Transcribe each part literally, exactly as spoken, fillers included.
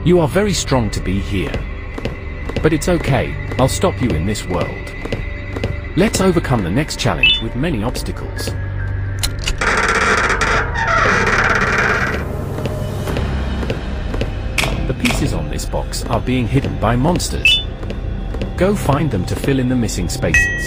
You are very strong to be here. But it's okay, I'll stop you in this world. Let's overcome the next challenge with many obstacles. The pieces on this box are being hidden by monsters. Go find them to fill in the missing spaces.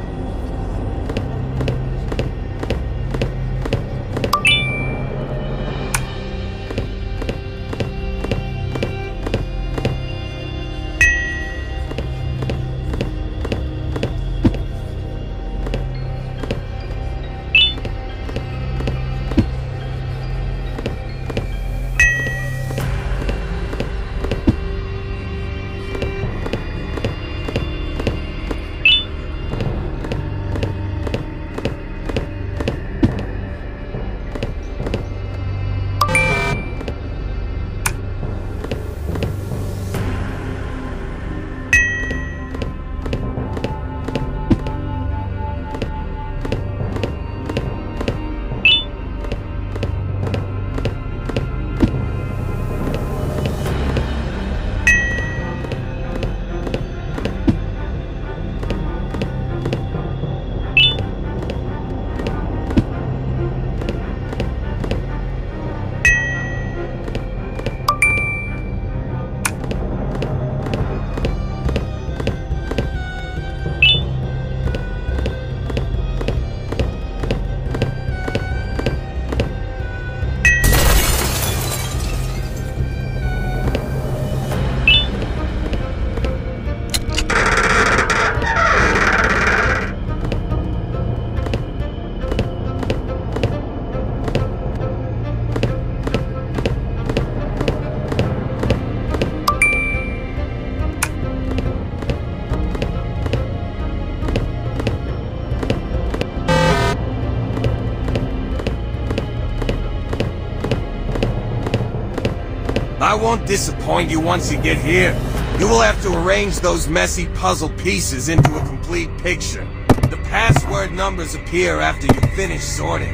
I won't disappoint you once you get here. You will have to arrange those messy puzzle pieces into a complete picture. The password numbers appear after you finish sorting.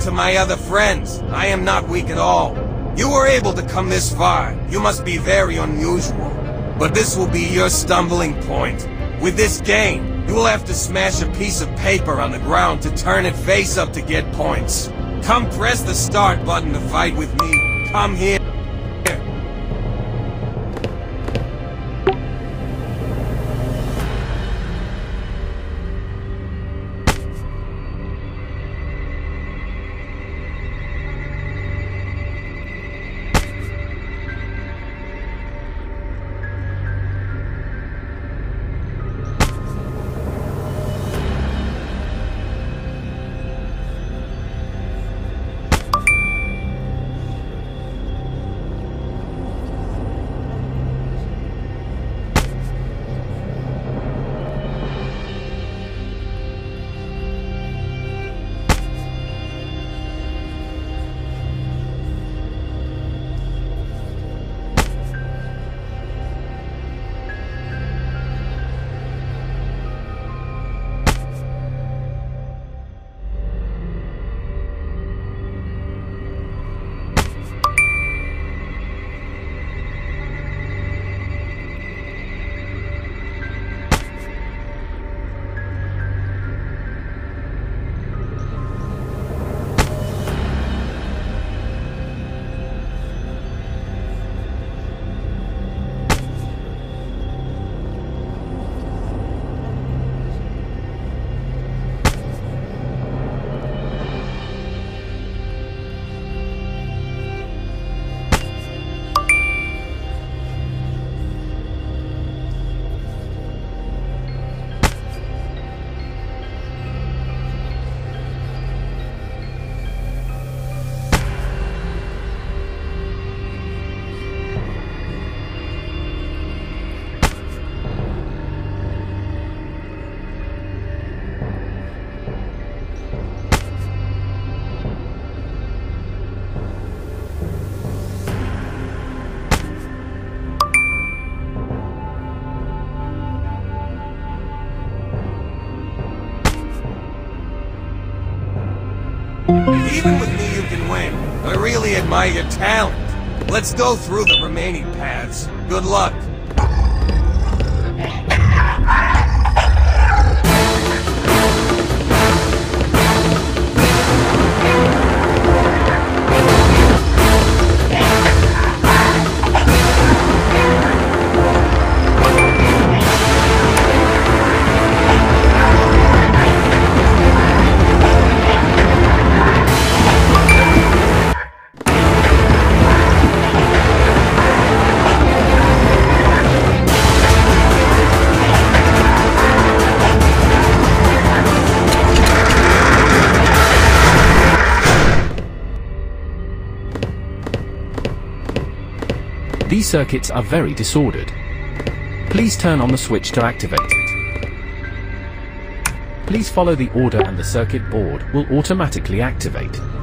to my other friends. I am not weak at all. You were able to come this far. You must be very unusual. But this will be your stumbling point. With this game, you will have to smash a piece of paper on the ground to turn it face up to get points. Come press the start button to fight with me. Come here. Even with me you can win. I really admire your talent. Let's go through the remaining paths. Good luck. These circuits are very disordered. Please turn on the switch to activate it. Please follow the order and the circuit board will automatically activate.